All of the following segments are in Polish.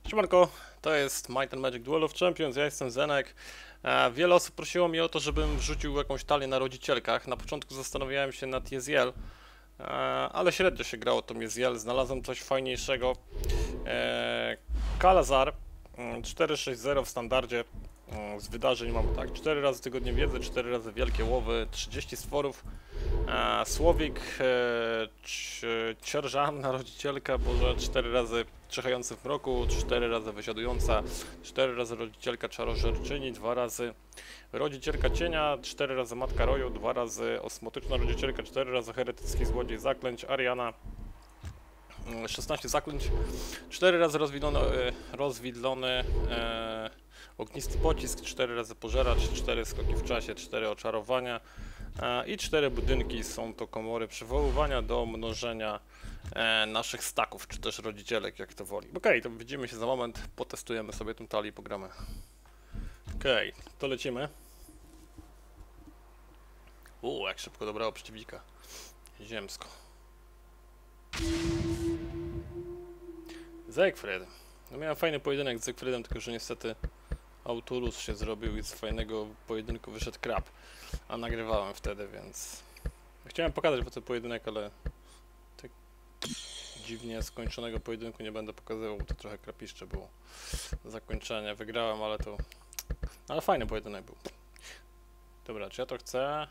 Siemanko, to jest Might and Magic Duel of Champions, ja jestem Zenek. Wiele osób prosiło mnie o to, żebym wrzucił jakąś talię na rodzicielkach. Na początku zastanawiałem się nad Jeziel, ale średnio się grało tą Jeziel. Znalazłem coś fajniejszego. Kalazar 4.6.0 w standardzie. Z wydarzeń mamy tak, 4 razy tygodnie wiedzy, 4 razy wielkie łowy, 30 stworów. Słowik, Cierżanna rodzicielka, Boże, 4 razy czyhający w mroku, 4 razy wysiadująca, 4 razy rodzicielka czarożerczyni, 2 razy rodzicielka cienia, 4 razy matka roju, 2 razy osmotyczna rodzicielka, 4 razy heretycki złodziej zaklęć, Ariana, 16 zaklęć, 4 razy rozwidlony ognisty pocisk, 4 razy pożeracz, 4 skoki w czasie, 4 oczarowania i 4 budynki. Są to komory przywoływania do mnożenia naszych staków, czy też rodzicielek, jak to woli. Okej, to widzimy się za moment, potestujemy sobie tą talię i pogramy. Okej, to lecimy. Jak szybko dobrało przeciwnika. Ziemsko. Zegfred. No miałem fajny pojedynek z Zegfredem, tylko że niestety Autulus się zrobił i z fajnego pojedynku wyszedł krab. A nagrywałem wtedy, więc... Chciałem pokazać po ten pojedynek, ale... Tak dziwnie skończonego pojedynku nie będę pokazywał, bo to trochę krapiszcze było. Zakończenie. Wygrałem, ale to... Ale fajny pojedynek był. Dobra, czy ja to chcę?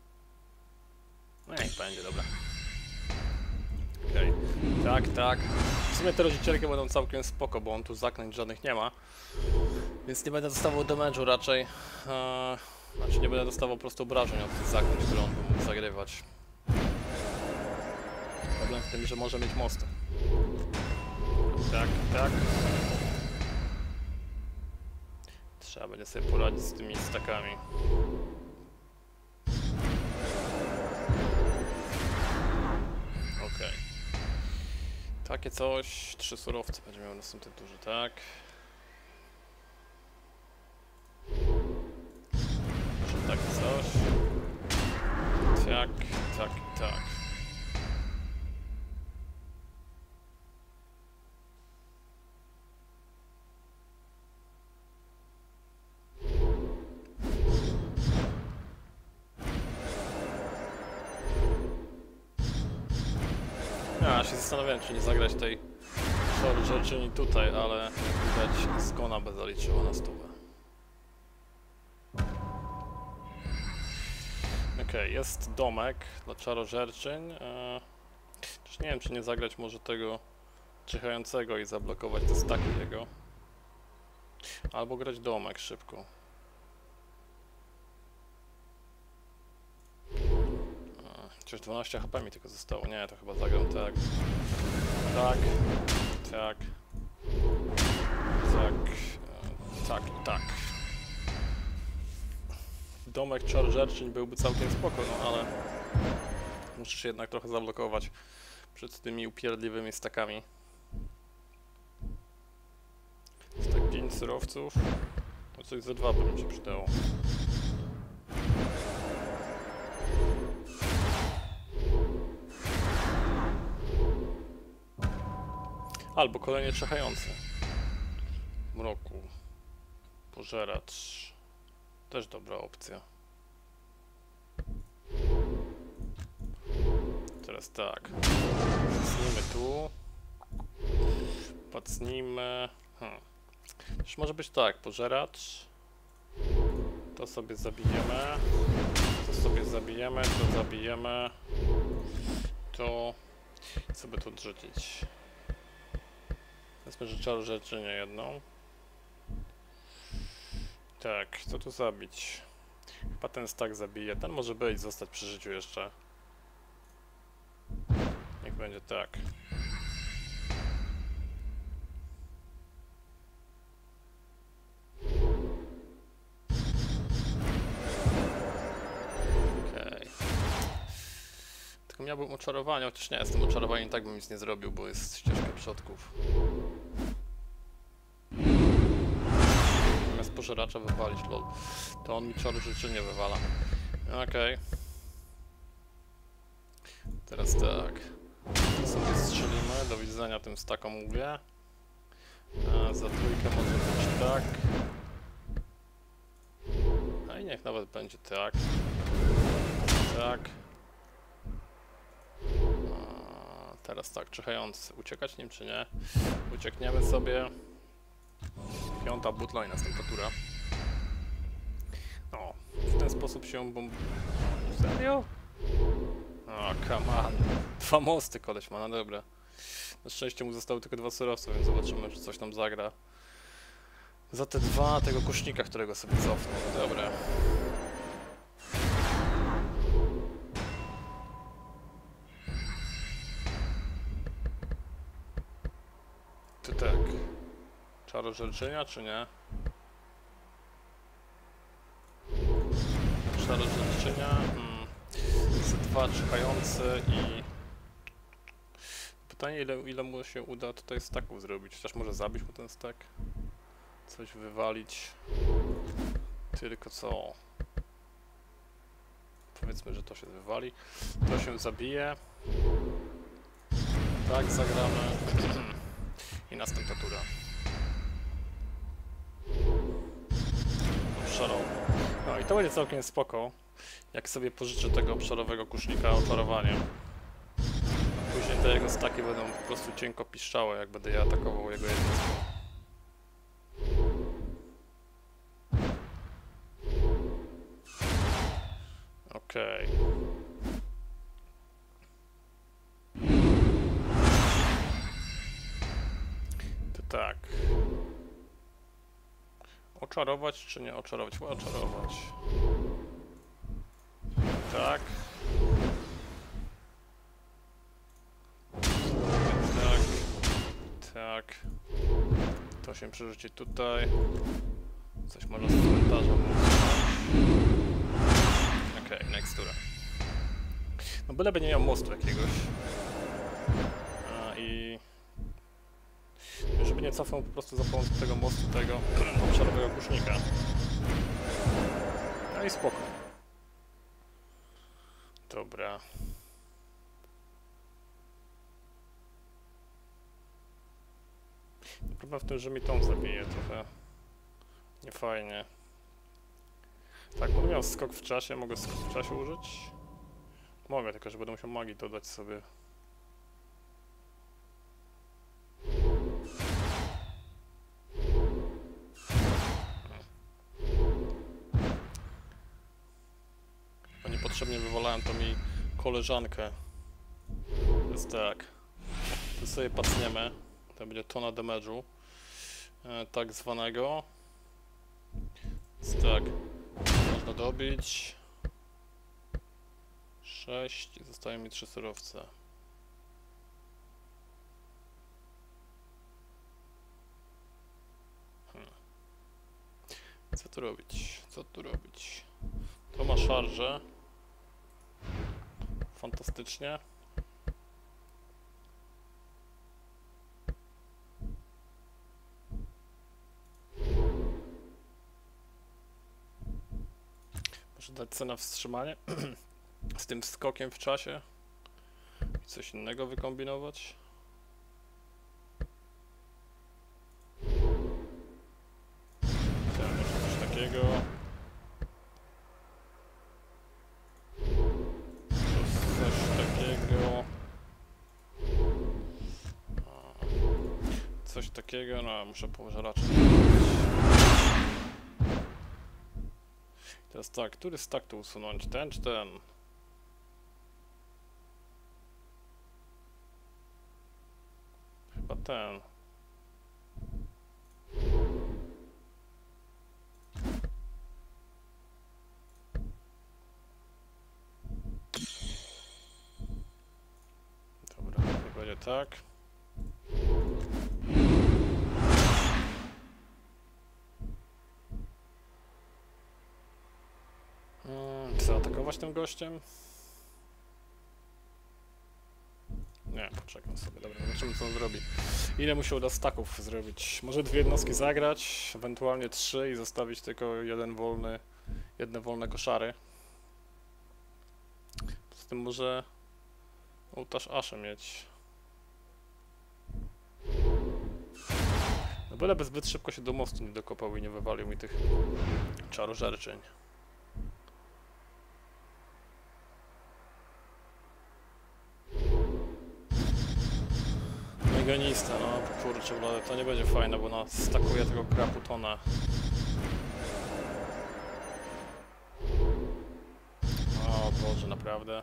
No niech będzie, dobra. Okej. Tak. W sumie te rodzicielki będą całkiem spoko, bo on tu zaklęć żadnych nie ma. Więc nie będę dostawał damage'u raczej. Znaczy nie będę dostawał po prostu obrażeń od tych zaklęć, które on by mógł zagrywać. Problem w tym, że może mieć mosty. Tak. Trzeba będzie sobie poradzić z tymi stakami. Okej. Takie coś, 3 surowce będzie miał następny duży, tak? Takie coś. Tak. Ja się zastanawiałem, czy nie zagrać tej czarożerczyni tutaj, ale jak widać zgona by zaliczyła na stówę. Okej, jest domek dla czarożerczyń. Nie wiem, czy nie zagrać może tego czyhającego i zablokować te staki jego. Albo grać domek szybko. Chociaż 12 HP mi tylko zostało. Nie, to chyba zagram tak. Tak. Domek czarożerczyń byłby całkiem spoko, no ale muszę się jednak trochę zablokować przed tymi upierdliwymi stakami. Jest tak 5 surowców. No coś za 2 by mi się przydało. Albo kolejnie czyhający. Mroku. Pożeracz. Też dobra opcja. Teraz tak. Pacnijmy tu. Pacnijmy. Już może być tak. Pożeracz. To sobie zabijemy. To sobie zabijemy. To zabijemy. To... Co by tu odrzucić? Powiedzmy, że czarożerczynię jedną. Tak, co tu zabić? Chyba ten stack zabije. Ten może być, zostać przy życiu jeszcze. Niech będzie tak. Okej. Tylko miałbym oczarowanie, chociaż nie, z tym oczarowaniem tak bym nic nie zrobił, bo jest ścieżka przodków. Zamiast pożeracza wywalić, lol. To on mi czarożerczynię wywala. Okej. Teraz tak. To sobie strzelimy. Do widzenia tym stakom mówię. A za trójkę może być tak. A i niech nawet będzie tak. Tak. A teraz tak, czyhający. Uciekać nim czy nie? Uciekniemy sobie. Piąta butla i następna tura. O, w ten sposób się Serio? O, come on. 2 mosty koleś ma, no dobra. Na szczęście mu zostały tylko 2 surowce, więc zobaczymy, czy coś tam zagra. Za te 2 tego kusznika, którego sobie cofnę. Dobra. To tak. Czarodziejczynia, czy nie? Czarodziejczynia. Z 2 czyhające i... Pytanie, ile mu się uda tutaj stacków zrobić. Chociaż może zabić mu ten stack. Coś wywalić. Tylko co? Powiedzmy, że to się wywali. To się zabije. Tak, zagramy. I następna tura. Obszarowy. No i to będzie całkiem spoko. Jak sobie pożyczę tego obszarowego kusznika oczarowaniem. Później te jego staki będą po prostu cienko piszczałe, jak będę je atakował jego jednostką. Okej. To tak. Oczarować czy nie oczarować? Chyba oczarować. Tak. Tak. Tak. To się przerzuci tutaj. Coś może z komentarza mówić. Okej, next tura. No byleby nie miał mostu jakiegoś. I... Żeby nie cofnął po prostu za pomocą tego mostu, tego obszarowego kusznika. No i spoko. Dobra. Problem w tym, że mi tą zabije trochę. Niefajnie. Tak, będę miał skok w czasie, mogę skok w czasie użyć? Mogę, tylko że będę musiał magii dodać sobie. Bo niepotrzebnie wywalałem to mi koleżankę. To jest tak. Tu sobie pacniemy. To będzie tona damage'u. Tak zwanego. Jest tak. Można dobić. 6 i zostaje mi 3 surowce. Co tu robić? Co tu robić? To ma szarżę. Fantastycznie. Może dać cenę wstrzymanie z tym skokiem w czasie i coś innego wykombinować. Chciałem coś takiego. Coś takiego. Coś takiego, no muszę pożeraczem. Teraz tak, który stack tu usunąć? Ten czy ten? Chyba ten. Dobra, niech będzie tak. Chcę atakować tym gościem? Nie, poczekam sobie, dobra, zobaczymy co on zrobi. Ile mu się uda stacków zrobić? Może 2 jednostki zagrać, ewentualnie 3 i zostawić tylko jedne wolne koszary. Poza tym może ołtarz Asze mieć. No byleby zbyt szybko się do mostu nie dokopał i nie wywalił mi tych czarożerczyń. Meganista, no kurczę, ale to nie będzie fajne, bo nas stakuje tego kraputona. O Boże, naprawdę.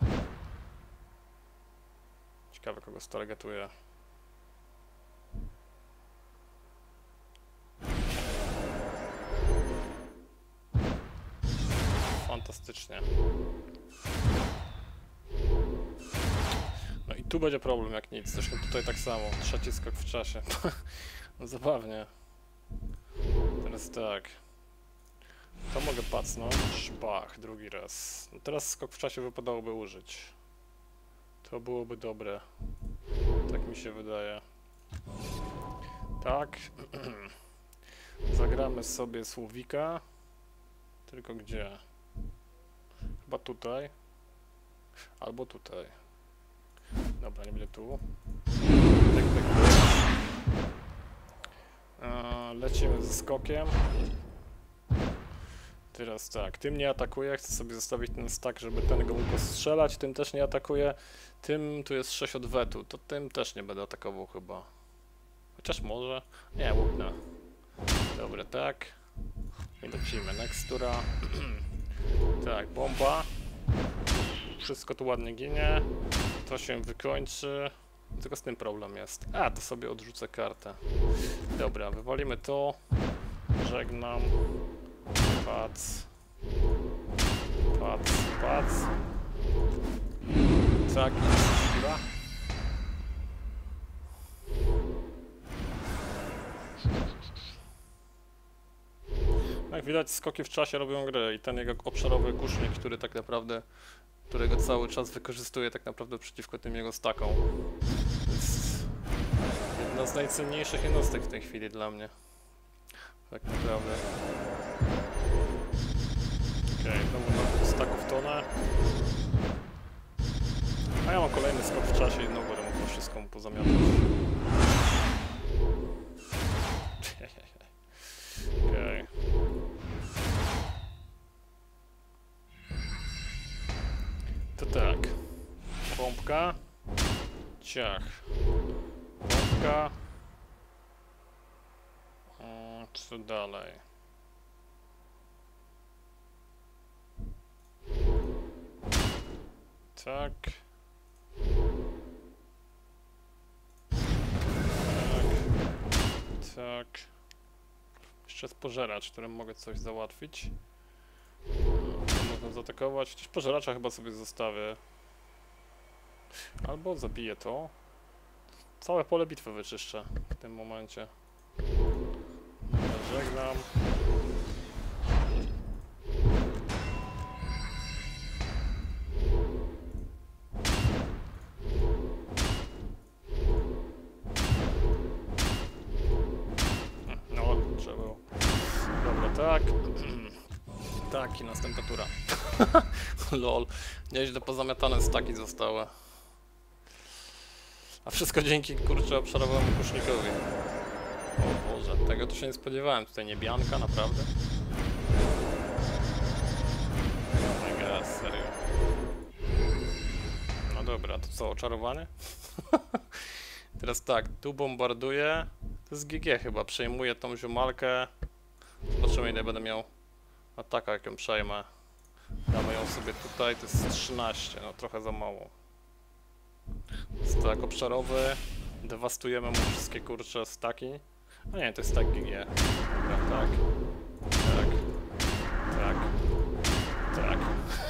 Ciekawe, kogo stargetuje. Fantastycznie. No i tu będzie problem jak nic, zresztą tutaj tak samo, trzeci skok w czasie. No zabawnie. Teraz tak. To mogę pacnąć, bach, drugi raz. No teraz skok w czasie wypadałoby użyć. To byłoby dobre. Tak mi się wydaje. Tak. Zagramy sobie Słowika. Tylko gdzie? Chyba tutaj. Albo tutaj. Dobra, nie będzie tu. Tak, tak, tak. Lecimy ze skokiem. Teraz tak, tym nie atakuje, chcę sobie zostawić ten stack, żeby ten go mógł strzelać, tym też nie atakuje. Tym tu jest 6 odwetu, to tym też nie będę atakował chyba. Chociaż może. Nie, łupnę. Dobra, tak. I lecimy. Nextura. Tak, bomba. Wszystko tu ładnie ginie. To się wykończy. Tylko z tym problem jest. A, to sobie odrzucę kartę. Dobra, wywalimy to. Żegnam. Pac. Pac, pac. Tak, dobra. Jak widać, skoki w czasie robią grę i ten jego obszarowy kusznik, który tak naprawdę, którego cały czas wykorzystuje tak naprawdę przeciwko tym jego stakom. To jest jedna z najcenniejszych jednostek w tej chwili dla mnie. Tak naprawdę. Okej, znowu na staków tonę. A ja mam kolejny skok w czasie i znowu będę mógł to wszystko mu pozamiatać. Okej. To tak. Pompka. Ciach. Pompka. Co dalej? Tak. Tak. Jeszcze jest pożeracz, którym mogę coś załatwić. Można zaatakować. Chociaż pożeracza chyba sobie zostawię. Albo zabiję to. Całe pole bitwy wyczyszczę w tym momencie. Żegnam. No, trzeba było. Dobra, tak. Tak, i następna tura. Lol. Nieźle pozamiatane staki zostały. A wszystko dzięki, kurczę, obszarowemu kusznikowi. O Boże, tego to się nie spodziewałem. Tutaj niebianka, naprawdę. Oh my god, serio. No dobra, to co, oczarowanie? Teraz tak, tu bombarduję. To jest GG chyba, przejmuję tą ziomalkę. Zobaczymy, ile będę miał ataka, jak ją przejmę. Damy ją sobie tutaj, to jest 13, no trochę za mało. Jest tak obszarowy, dewastujemy mu wszystkie kurcze staki. A nie, to jest tak GG. Dobra, tak. Tak. Tak. Tak.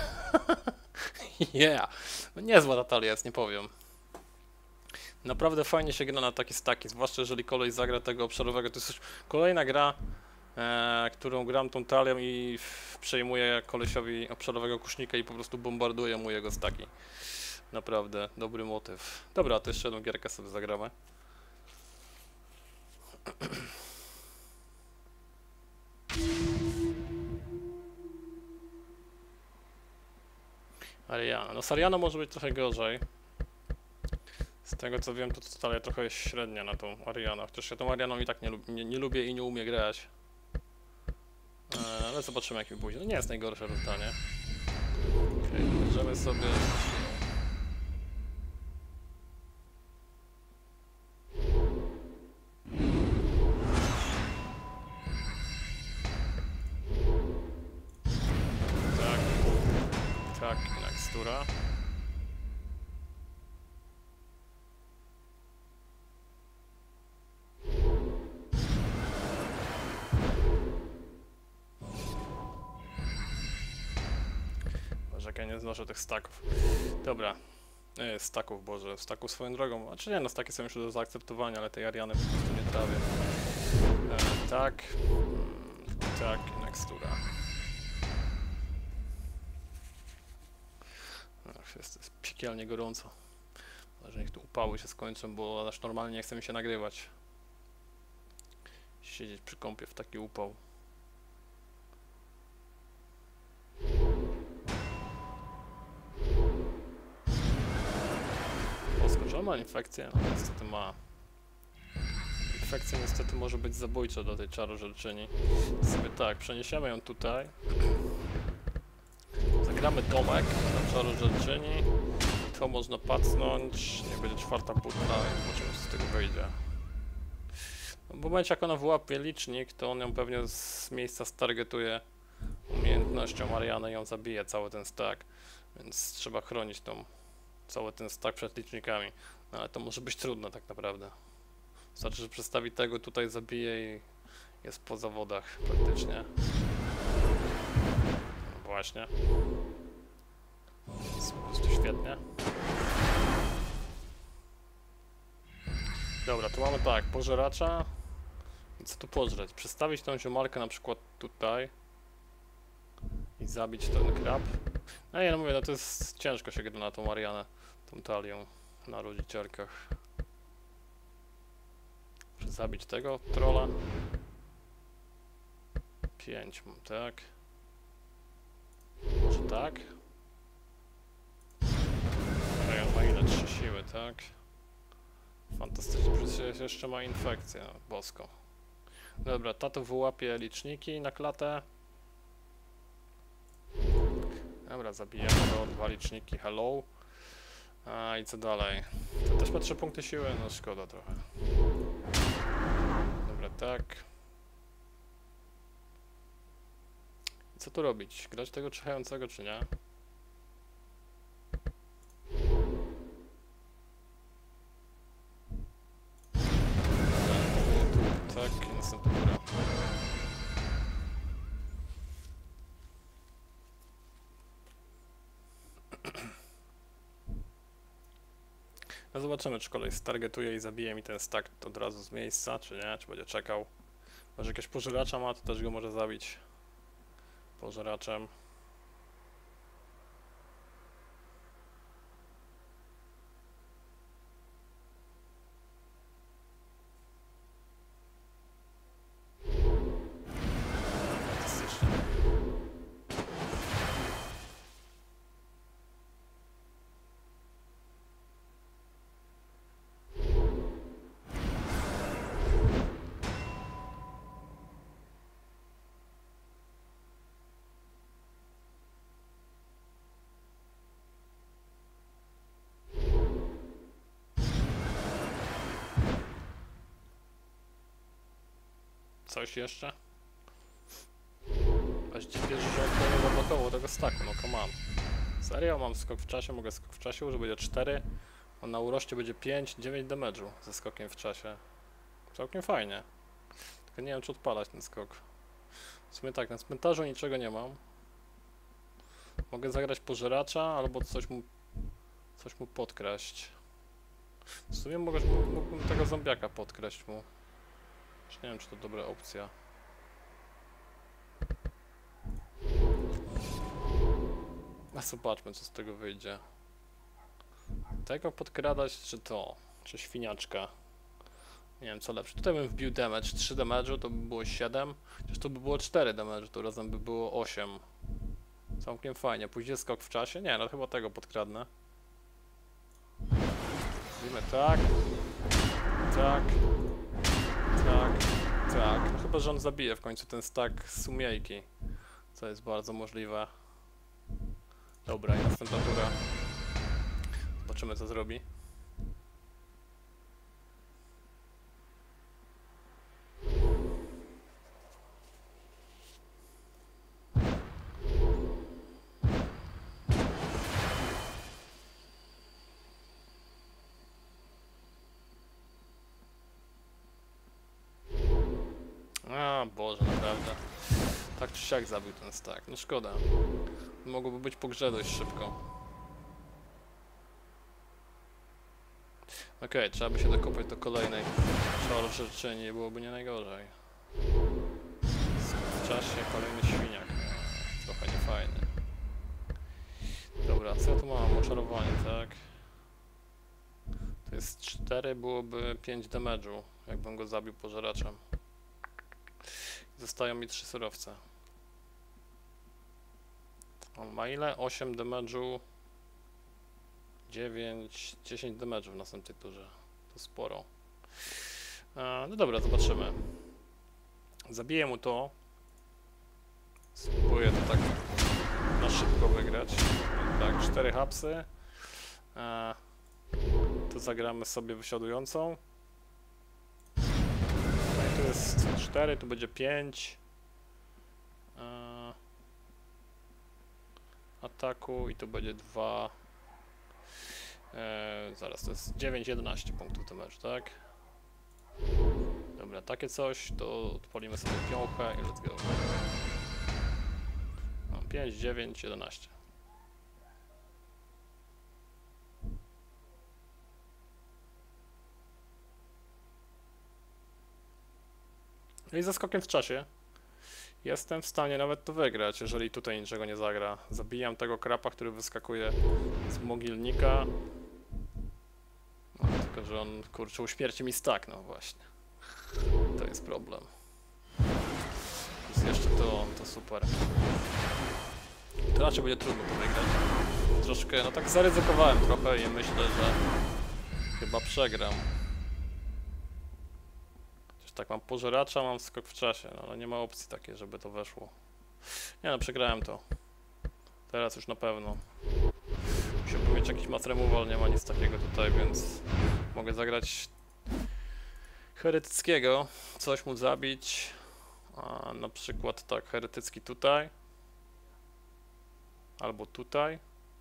Yeah! No niezła ta talia jest, nie powiem. Naprawdę fajnie się gra na takie staki, zwłaszcza jeżeli koleś zagra tego obszarowego. To jest już kolejna gra, którą gram tą talią i przejmuję kolesiowi obszarowego kusznika i po prostu bombarduję mu jego staki. Naprawdę dobry motyw. Dobra, to jeszcze jedną gierkę sobie zagramy. Ariana. No z Arianą może być trochę gorzej. Z tego co wiem, to stale trochę jest średnia na tą Arianę, chociaż ja tą Arianą i tak nie lubię i nie umiem grać. Ale zobaczymy jak mi pójdzie. No nie jest najgorsze rozdanie. Okej, bierzemy sobie... Tak, mikstura. Boże, jak ja nie znoszę tych staków. Dobra. Staków, Boże, staków swoją drogą. Znaczy nie, no staki są już do zaakceptowania, ale tej Ariany po prostu nie trawię. Tak. Tak, mikstura. Jest piekielnie gorąco. Może niech tu upały się skończą, bo aż normalnie nie chce mi się nagrywać. Siedzieć przy kąpie w taki upał. Czy on ma infekcję? No, niestety ma. Infekcja niestety może być zabójcza dla tej czarodziejczyni. Sobie tak, przeniesiemy ją tutaj. Zagramy domek na czarodziejczyni. To można pacnąć. Niech będzie czwarta butla i zobaczymy co z tego wyjdzie. No, w momencie jak ona wyłapie licznik, to on ją pewnie z miejsca stargetuje umiejętnością Ariany i ją zabije cały ten stack. Więc trzeba chronić cały ten stack przed licznikami. No, ale to może być trudne tak naprawdę. Znaczy, że przedstawi tego, tutaj zabije i jest po zawodach praktycznie. No właśnie. Jest po prostu świetnie. Dobra, tu mamy tak, pożeracza. I co tu pożreć? Przestawić tą ziomarkę na przykład tutaj. I zabić ten krab. No nie, no mówię, no to jest ciężko się gra na tą Arianę, tą talią na rodzicielkach. Muszę zabić tego trolla. 5 mam, tak. Może tak. A on ma ile? 3 siły, tak. Fantastycznie, przecież jeszcze ma infekcję, bosko. Dobra, tato wyłapie liczniki na klatę. Dobra, zabijamy go, 2 liczniki, hello. A i co dalej? To też ma 3 punkty siły, no szkoda trochę. Dobra, tak. I co tu robić? Grać tego czyhającego czy nie? Tak, następna tura. No zobaczymy, czy kolej stargetuje i zabije mi ten stack od razu z miejsca, czy nie, czy będzie czekał. Może jakiegoś pożeracza ma, to też go może zabić pożeraczem. Fantastycznie. Coś jeszcze? Właściwie wierzę, że on nie zablokował tego stacku, no come on. Serio? Mam skok w czasie, mogę skok w czasie, że będzie 4. On na uroście będzie 5, 9 damage'u ze skokiem w czasie. Całkiem fajnie. Tylko nie wiem, czy odpalać ten skok. W sumie tak, na cmentarzu niczego nie mam. Mogę zagrać pożeracza, albo coś mu podkraść. W sumie mógłbym tego zombiaka podkraść mu. Już nie wiem, czy to dobra opcja. A zobaczmy, co z tego wyjdzie. Tego podkradać, czy to? Czy świniaczka? Nie wiem, co lepsze. Tutaj bym wbił damage. 3 damage'u to by było 7. Chociaż to by było 4 damage'u, to razem by było 8. Całkiem fajnie. Później skok w czasie? Nie, no chyba tego podkradnę. Lecimy, tak. Tak. Tak. Tak. No chyba, że on zabije w końcu ten stack sumiejki. Co jest bardzo możliwe. Dobra, i następna tura. Zobaczymy, co zrobi. A Boże, naprawdę. Tak czy siak zabił ten stack. No szkoda. Mogłoby być po grze dość szybko. Okej, trzeba by się dokopać do kolejnej czarowniczyni, byłoby nie najgorzej. W czasie kolejny świniak. Trochę niefajny. Dobra, co ja tu mam? Oczarowanie, tak? To jest 4, byłoby 5 damage'u, jakbym go zabił pożeraczem. Zostają mi 3 surowce. On ma ile? 8 damage'u, 9, 10 damage'u w następnej turze. To sporo. No dobra, zobaczymy. Zabiję mu to. Spróbuję to tak na szybko wygrać. Tak, 4 hapsy. Tu zagramy sobie wysiadującą. No i tu jest 4, tu będzie 5. Ataku i tu będzie 2. Zaraz, to jest 9-11 punktów damage, tak? Dobra, takie coś, to odpalimy sobie piąchę i let's go. No, 5, 9, 11. No i ze skokiem w czasie jestem w stanie nawet to wygrać, jeżeli tutaj niczego nie zagra. Zabijam tego krapa, który wyskakuje z mogilnika. No, tylko że on, kurczę, uśmierci mi stack, no właśnie. To jest problem. Plus jeszcze to super. To raczej będzie trudno to wygrać. Troszkę, no tak zaryzykowałem trochę i myślę, że chyba przegram. Chociaż tak, mam pożeracza, mam skok w czasie, no, ale nie ma opcji takiej, żeby to weszło. Nie no, przegrałem to. Teraz już na pewno. Musiałbym mieć jakiś mass removal, nie ma nic takiego tutaj, więc mogę zagrać heretyckiego, coś mu zabić, a na przykład tak, heretycki tutaj, albo tutaj.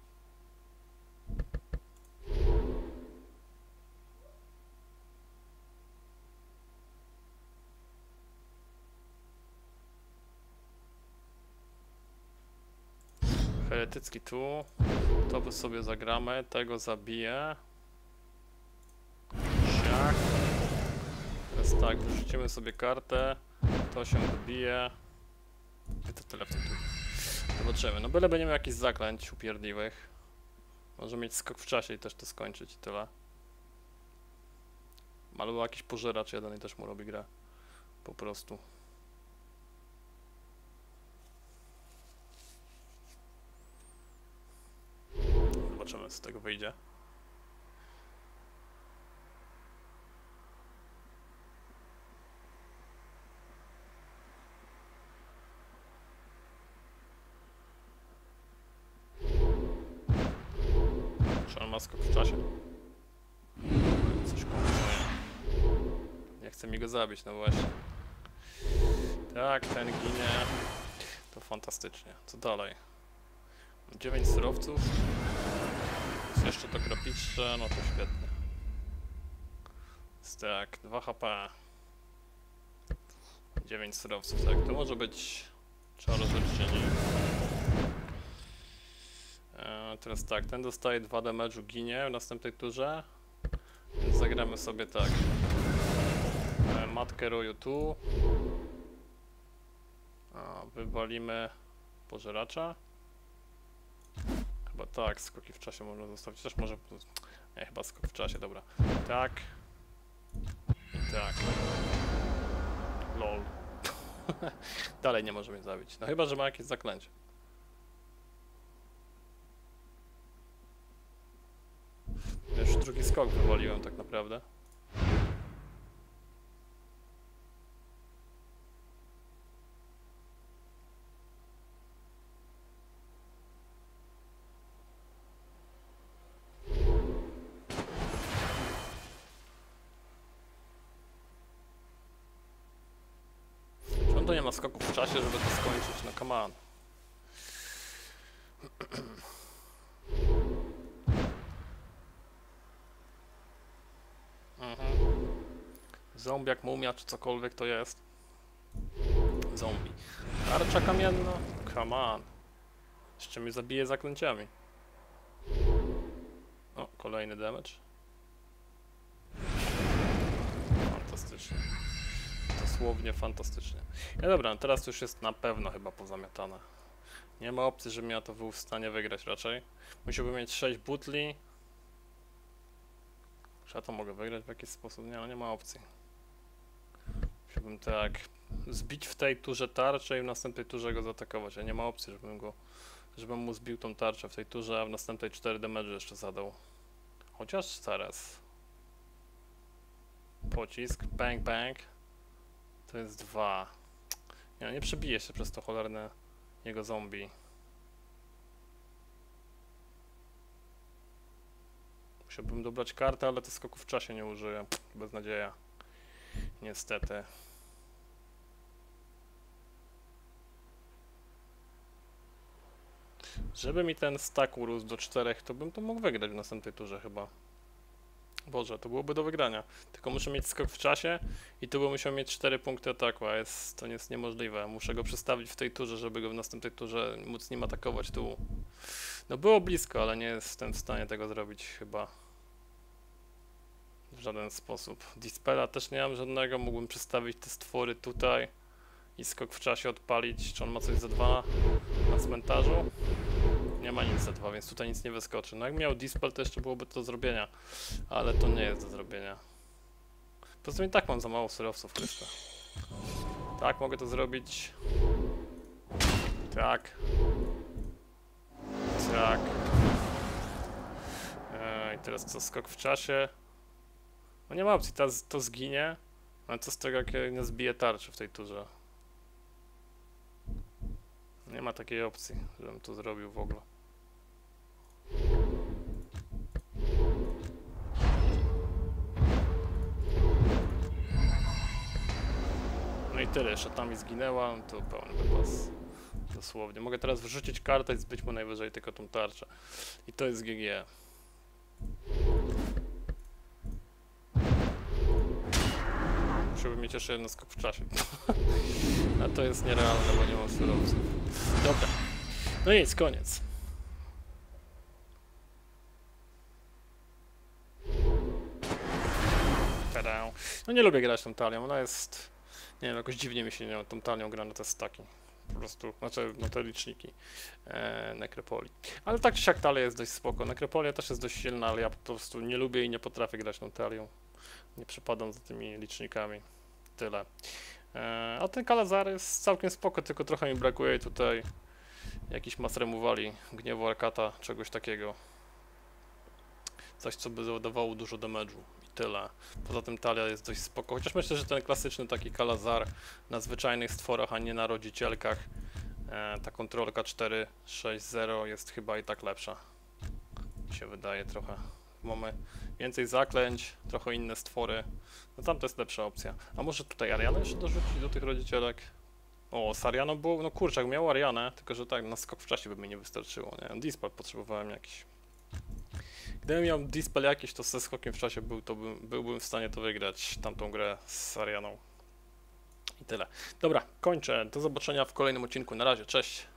Heretycki tu, to by sobie zagramy, tego zabiję. Siak. Teraz tak, wyrzucimy sobie kartę, to się dobije. I to tyle w tym turze. Zobaczymy, no byleby nie miał jakichś zaklęć upierdliwych. Może mieć skok w czasie i też to skończyć i tyle. Albo jakiś pożeracz jeden i też mu robi grę. Po prostu. Zobaczymy, co z tego wyjdzie. Czy on ma skok w czasie? Coś kombinuje. Nie chce mi go zabić, no właśnie. Tak, ten ginie. To fantastycznie. Co dalej? 9 surowców. Jest jeszcze to krapicze, no to świetnie. Jest tak, 2 HP. 9 surowców, tak, to może być czarowniczyni. Teraz tak, ten dostaje 2 damage'u, ginie w następnej turze. Więc zagramy sobie tak. Matkę roju tu. Wywalimy pożeracza. Chyba tak, skoki w czasie można zostawić. Też może... Nie, chyba skok w czasie, dobra. Tak. I tak. LOL. Dalej nie może mnie zabić. No chyba, że ma jakieś zaklęcie. Już drugi skok wywaliłem tak naprawdę. Czemu to nie ma skoków w czasie, żeby to skończyć? No come on. Zombiak, mumia, czy cokolwiek to jest. Zombie. Tarcza kamienna? Come on. Jeszcze mnie zabije zaklęciami. O, kolejny damage. Fantastycznie. Dosłownie fantastycznie. No dobra, no teraz to już jest na pewno chyba pozamiatane. Nie ma opcji, żebym ja to był w stanie wygrać raczej. Musiałbym mieć 6 butli. Czy ja to mogę wygrać w jakiś sposób? Nie, no nie ma opcji. Musiałbym tak zbić w tej turze tarczę i w następnej turze go zaatakować. A nie ma opcji, żebym mu zbił tą tarczę w tej turze, a w następnej 4 damage jeszcze zadał. Chociaż zaraz. Pocisk, bang bang. To jest 2. Nie, nie przebije się przez to cholerne jego zombie. Musiałbym dobrać kartę, ale to skoku w czasie nie użyję. Beznadzieja. Niestety. Żeby mi ten stack urósł do 4, to bym to mógł wygrać w następnej turze chyba. Boże, to byłoby do wygrania. Tylko muszę mieć skok w czasie i tu bym musiał mieć 4 punkty ataku, a to jest niemożliwe. Muszę go przestawić w tej turze, żeby go w następnej turze móc nim atakować tu. No było blisko, ale nie jestem w stanie tego zrobić chyba. W żaden sposób. Dispela też nie mam żadnego, mógłbym przestawić te stwory tutaj i skok w czasie odpalić. Czy on ma coś za 2 na cmentarzu? Nie ma nic za 2, więc tutaj nic nie wyskoczy. No jak miał Dispel, to jeszcze byłoby to do zrobienia, ale to nie jest do zrobienia. Poza tym i tak mam za mało surowców, Chryste. Tak, mogę to zrobić. Tak. Tak. I teraz co, skok w czasie? No nie ma opcji, to zginie. Ale co z tego, jak nie zbije tarczy w tej turze? Nie ma takiej opcji, żebym to zrobił w ogóle. No i tyle, szatami zginęła, to pełny wypas. Dosłownie. Mogę teraz wyrzucić kartę i zbyć mu najwyżej tylko tą tarczę. I to jest GG. Musiałbym mieć jeszcze jeden skok w czasie. A to jest nierealne, bo nie mam surowców. Dobra. No i nic, koniec. Tada. No nie lubię grać tą talią, ona jest... Nie wiem, jakoś dziwnie mi się tą talią gra na te staki. Po prostu, znaczy na te liczniki Nekropolii. Ale tak czy siak talia jest dość spoko. Nekropolia też jest dość silna, ale ja po prostu nie lubię i nie potrafię grać tą talią. Nie przepadam za tymi licznikami. Tyle. A ten Kalazar jest całkiem spoko, tylko trochę mi brakuje tutaj jakiś mas removali, gniewu Arkata, czegoś takiego. Coś, co by zadawało dużo damage'u i tyle. Poza tym talia jest dość spoko, chociaż myślę, że ten klasyczny taki Kalazar na zwyczajnych stworach, a nie na rodzicielkach, ta kontrolka 4.6.0 jest chyba i tak lepsza. Mi się wydaje trochę. Mamy więcej zaklęć, trochę inne stwory. No tam to jest lepsza opcja. A może tutaj Arianę jeszcze dorzucić do tych rodzicielek? O, z Arianą było, no kurczę, jak miał Arianę, tylko że tak, na skok w czasie by mi nie wystarczyło, nie? Dispel potrzebowałem jakiś. Gdybym miał Dispel jakiś, to ze skokiem w czasie byłbym w stanie to wygrać, tamtą grę z Arianą. I tyle. Dobra, kończę. Do zobaczenia w kolejnym odcinku. Na razie, cześć!